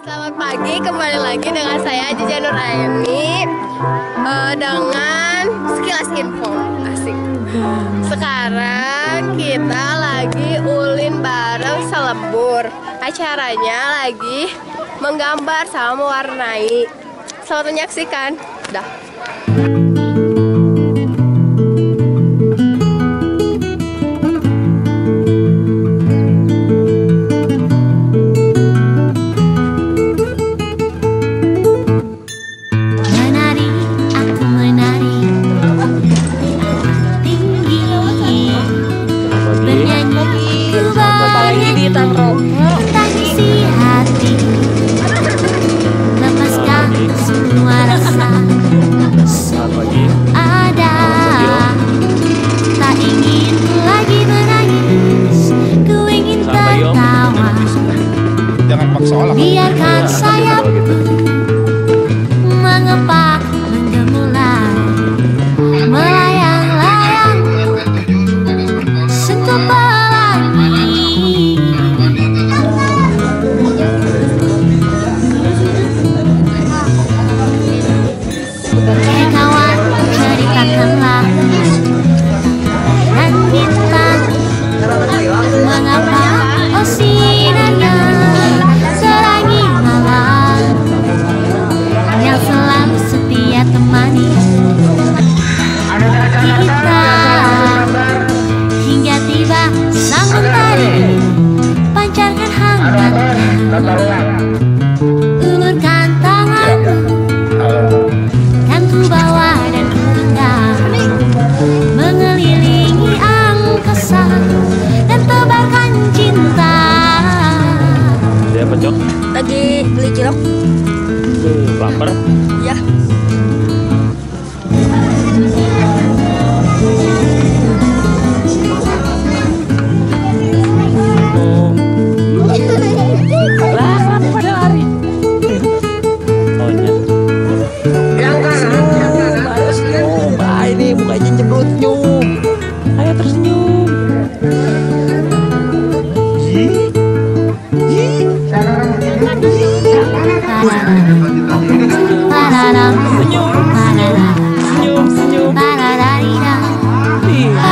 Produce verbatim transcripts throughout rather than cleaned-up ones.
Selamat pagi, kembali lagi dengan saya Jaja Nuraini uh, dengan sekilas info. Asik. Sekarang kita lagi ulin bareng selembur. Acaranya lagi menggambar sama mewarnai. Selamat menyaksikan. Dah. Tangisi hati, lepaskan semua rasa ada. Tak ingin lagi menangis, ku ingin tertawa. Biarkan sayapku mengepak, menggemulai, melayang-layang, sentuh pelangi. Hei kawan, ceritakanlah dan bintang, mengapa oh sinarnya terangi malam yang selalu setia temani kita hingga tiba sang mentari pancarkan hangatnya. Ulurkan tanganmu, kan ku bawa dan ku genggam, mengelilingi angkasa dan tebarkan cinta. Dia apa, Cok? Lagi beli cilok. Tuh, lapar. Ya. Lah, kenapa pada lari? Oh, iya. Oh, bah, ini mukanya cemberut, nyum. Ayo tersenyum. Yi. Yi. Pararam, Senyum. pararam, Senyum, senyum. parararira, Iya.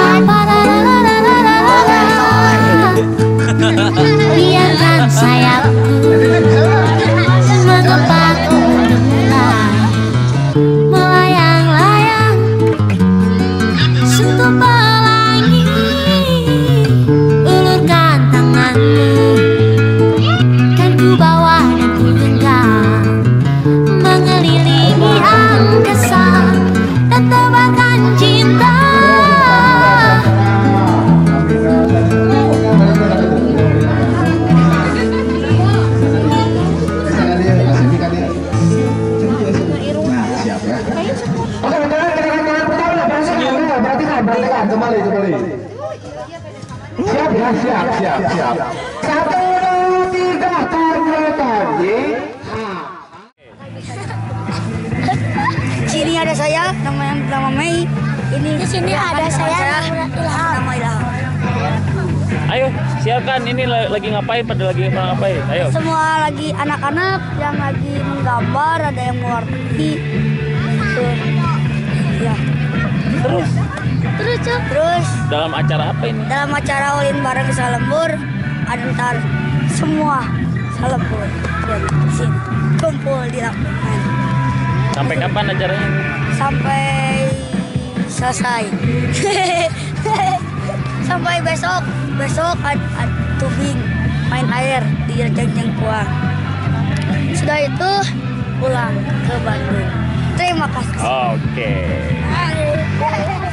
biarkan sayapku mengepak, menggemulai, melayang-layang, sentuh pelangi. Ulurkan tanganmu, kan ku bawa dan ku genggam, mengelilingi angkasa dan tebarkan cinta. Kembali, kembali. Siap ya, siap, siap, siap. Satu, dua, tiga, tunjukkan. Sini ada saya, nama yang bernama Mei. Ini di sini ada saya, nama Ilham. Ayo, silakan. Ini lagi ngapain? Pada lagi ngapain? Ayo. Semua lagi anak-anak yang lagi menggambar, ada yang mewarnai. Tuh. Ya. Terus, Terus, Cuk. Terus dalam acara apa ini? dalam acara ulin bareng selembur, ada ntar semua selembur dari sini kumpul di lapangan Sampai kapan acaranya? sampai selesai. Sampai besok. Besok ada, ada tubing main air di Janjang Kuang. Sudah itu pulang ke Bandung. Terima kasih. Oke.